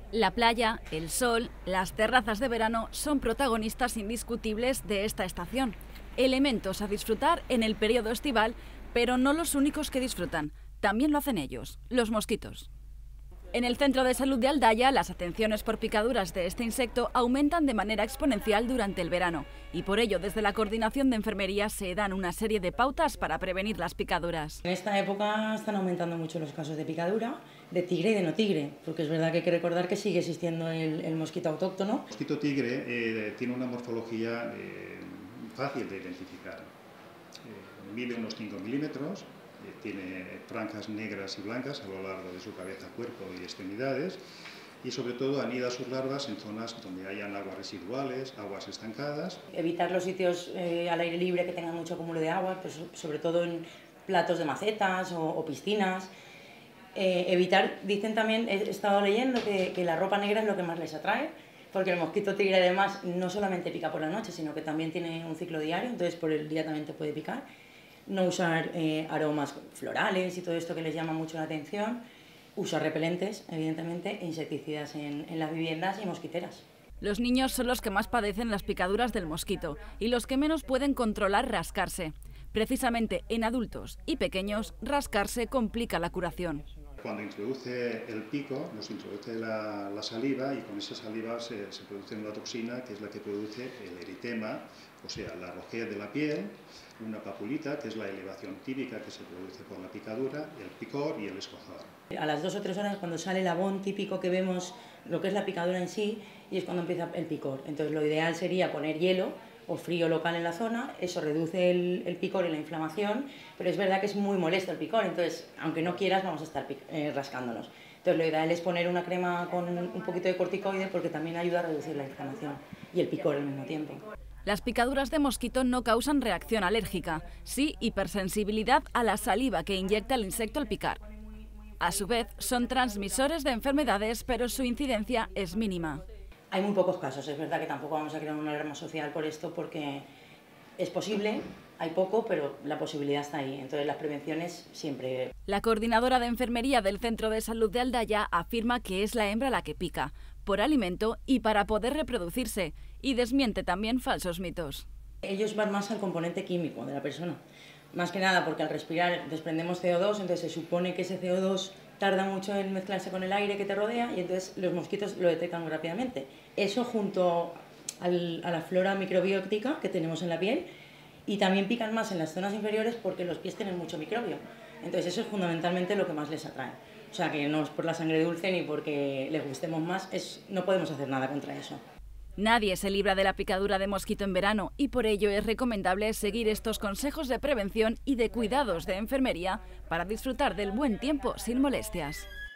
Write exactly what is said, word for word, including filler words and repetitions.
La playa, el sol, las terrazas de verano son protagonistas indiscutibles de esta estación. Elementos a disfrutar en el periodo estival, pero no los únicos que disfrutan. También lo hacen ellos, los mosquitos. En el Centro de Salud de Aldaya, las atenciones por picaduras de este insecto aumentan de manera exponencial durante el verano y por ello desde la Coordinación de Enfermería se dan una serie de pautas para prevenir las picaduras. En esta época están aumentando mucho los casos de picadura, de tigre y de no tigre, porque es verdad que hay que recordar que sigue existiendo el, el mosquito autóctono. El mosquito tigre eh, tiene una morfología eh, fácil de identificar. Eh, mide unos cinco milímetros. Tiene franjas negras y blancas a lo largo de su cabeza, cuerpo y extremidades y sobre todo anida sus larvas en zonas donde hayan aguas residuales, aguas estancadas. Evitar los sitios eh, al aire libre que tengan mucho acúmulo de agua, pues sobre todo en platos de macetas o, o piscinas. Eh, evitar, dicen también, he estado leyendo que, que la ropa negra es lo que más les atrae, porque el mosquito tigre además no solamente pica por la noche, sino que también tiene un ciclo diario, entonces por el día también te puede picar. No usar eh, aromas florales y todo esto que les llama mucho la atención. Usar repelentes, evidentemente, e insecticidas en, en las viviendas y mosquiteras. Los niños son los que más padecen las picaduras del mosquito y los que menos pueden controlar rascarse. Precisamente en adultos y pequeños, rascarse complica la curación. Cuando introduce el pico, nos introduce la, la saliva y con esa saliva se, se produce una toxina que es la que produce el eritema, o sea, la rojez de la piel, una papulita, que es la elevación típica que se produce por la picadura, el picor y el escozor. A las dos o tres horas cuando sale el abón típico que vemos lo que es la picadura en sí y es cuando empieza el picor. Entonces lo ideal sería poner hielo o frío local en la zona, eso reduce el, el picor y la inflamación, pero es verdad que es muy molesto el picor, entonces aunque no quieras vamos a estar eh, rascándonos. Entonces lo ideal es poner una crema con un poquito de corticoide porque también ayuda a reducir la inflamación y el picor al mismo tiempo. Las picaduras de mosquito no causan reacción alérgica, sí hipersensibilidad a la saliva que inyecta el insecto al picar. A su vez, son transmisores de enfermedades, pero su incidencia es mínima. Hay muy pocos casos, es verdad que tampoco vamos a crear una alarma social por esto porque es posible, hay poco, pero la posibilidad está ahí, entonces las prevenciones siempre. La coordinadora de enfermería del Centro de Salud de Aldaya afirma que es la hembra la que pica, por alimento y para poder reproducirse, y desmiente también falsos mitos. Ellos van más al componente químico de la persona, más que nada porque al respirar desprendemos C O dos, entonces se supone que ese C O dos tarda mucho en mezclarse con el aire que te rodea y entonces los mosquitos lo detectan muy rápidamente. Eso junto al, a la flora microbiótica que tenemos en la piel y también pican más en las zonas inferiores porque los pies tienen mucho microbio. Entonces eso es fundamentalmente lo que más les atrae. O sea que no es por la sangre dulce ni porque les gustemos más, es, no podemos hacer nada contra eso. Nadie se libra de la picadura de mosquito en verano y por ello es recomendable seguir estos consejos de prevención y de cuidados de enfermería para disfrutar del buen tiempo sin molestias.